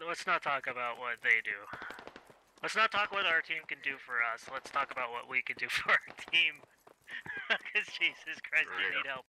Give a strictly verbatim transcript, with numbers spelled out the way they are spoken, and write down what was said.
let's not talk about what they do. Let's not talk what our team can do for us. Let's talk about what we can do for our team. Because Jesus Christ, you need help.